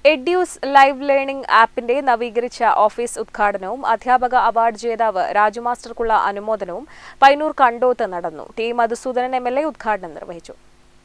എഡ്യൂസ് live learning ആപ്പിന്റെ നവീകരിച്ച office ഉദ്ഘാടനവും അധ്യാപക അവാർഡ് ജേതാവ് രാജു മാസ്റ്റർക്കുള്ള അനുമോദനവും പയ്യന്നൂർ കണ്ടോത്ത് നടന്നു. ടി മധുസൂദനൻ എംഎൽഎ ഉദ്ഘാടനം നിർവഹിച്ചു.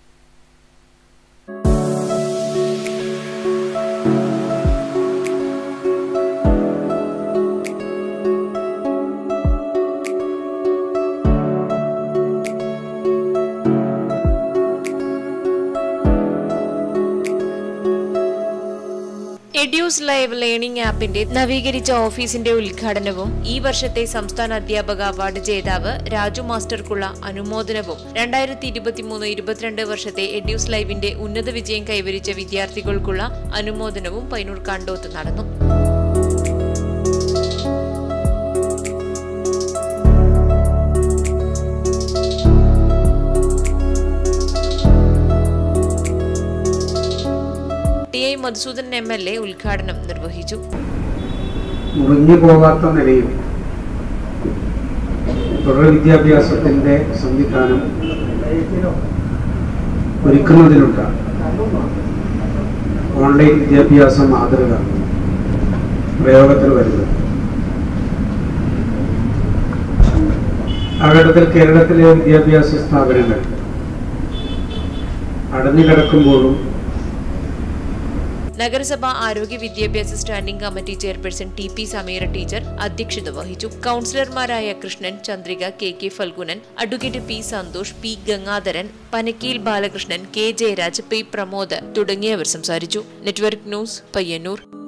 എഡ്യൂസ് ലൈവ് ലേണിംഗ് ആപ്പിന്റെ നവീകരിച്ച ഓഫീസിന്റെ ഉദ്ഘാടനവും ഈ വർഷത്തെ സംസ്ഥാന അധ്യാപക അവാർഡ് ജേതാവ് രാജു മാസ്റ്റർക്കുള്ള അനുമോദനവും 2023-22 വർഷത്തെ എഡ്യൂസ് ലൈവിന്റെ ഉന്നത വിജയം കൈവരിച്ച വിദ്യാർത്ഥികൾക്കുള്ള അനുമോദനവും പയ്യന്നൂർ കണ്ടോത്ത് നടന്നു. ടി മധുസൂദനൻ എംഎൽഎ ഉദ്ഘാടനം നിർവഹിച്ചു. മുറിഞ്ഞു പോകാത്ത നിലയിൽ തുടർ വിദ്യാഭ്യാസത്തിന്റെ സംവിധാനം ഒരുക്കുന്നതിനുള്ള ഓൺലൈൻ വിദ്യാഭ്യാസ മാതൃക പ്രയോഗത്തിൽ വരുന്നത്. ആ ഘട്ടത്തിൽ കേരളത്തിലെ വിദ്യാഭ്യാസ സ്ഥാപനങ്ങൾ അടഞ്ഞുകിടക്കുമ്പോഴും നഗരസഭ ആരോഗ്യ വിദ്യാഭ്യാസ standing committee chairperson T Sameera teacher അധ്യക്ഷത വഹിച്ചു. കൌൺസിലർമാരായ Krishnan, Chandrika, K Phalgunan, advocate P Santhosh, P Gangadharan, Panakkeel Balakrishnan, K Jayaraj, P Pramod തുടങ്ങിയവർ സംസാരിച്ചു. Network news, Payyanur.